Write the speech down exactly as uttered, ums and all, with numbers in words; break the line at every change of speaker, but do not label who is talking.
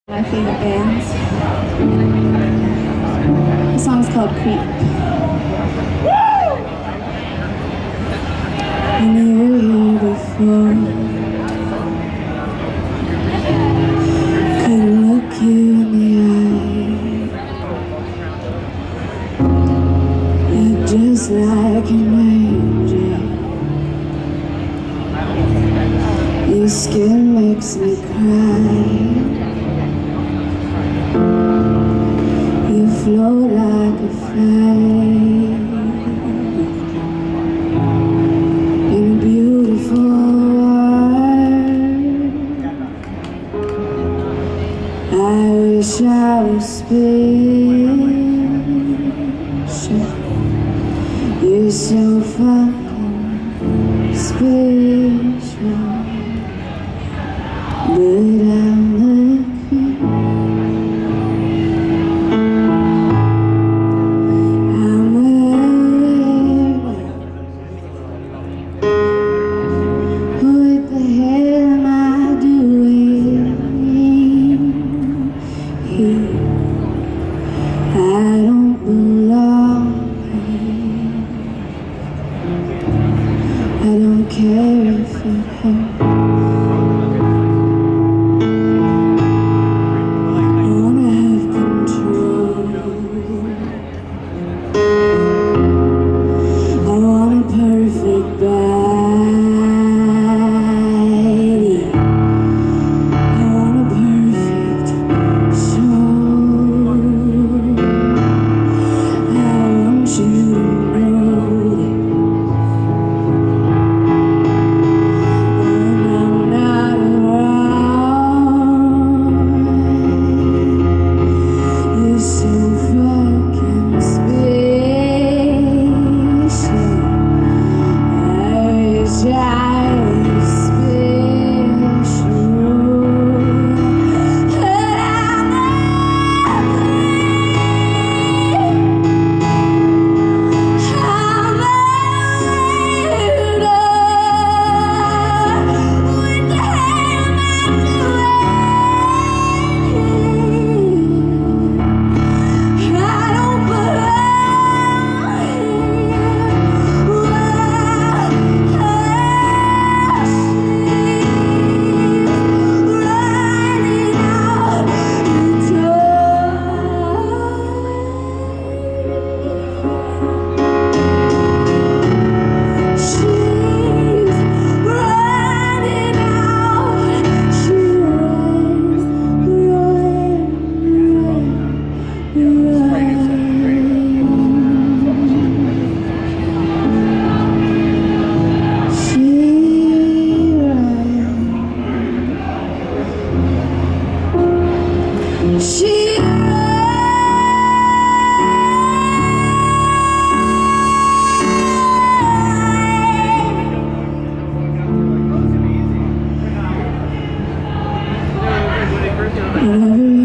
My favorite bands. The song's called Creep. And you were here before. Couldn't look you in the eye. You're just like an angel. Your skin makes me cry. You float like a flame in a beautiful world. I wish I was special. You're so fucking special, but I'm the creep. I don't belong here. I don't care if it hurts. I wanna have control. I want a perfect body. I want a perfect soul. I want you to know that when I'm not around, you're so fucking special. I wish I was special, but I'm not free. I'm a weirdo. What the hell am I doing? I don't belong here. She ran.